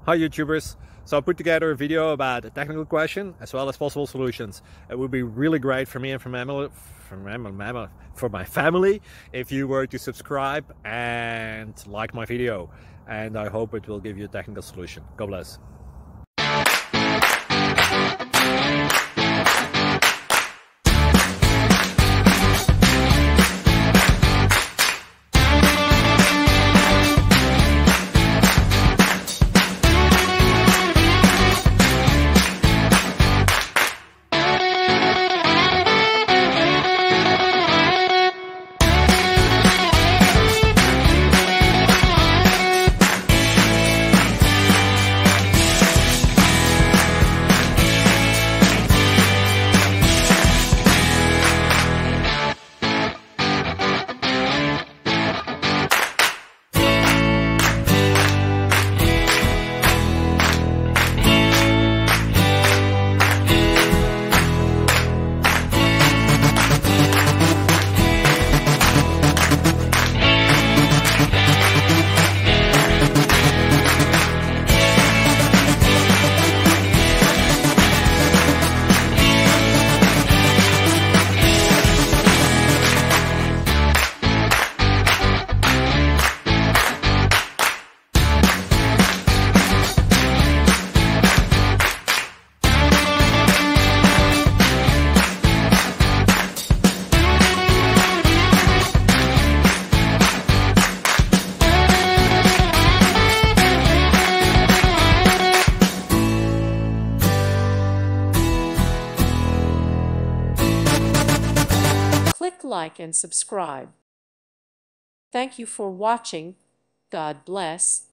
Hi YouTubers! So I put together a video about a technical question as well as possible solutions. It would be really great for me and for my family if you were to subscribe and like my video, and I hope it will give you a technical solution. God bless. Click like and subscribe. Thank you for watching. God bless.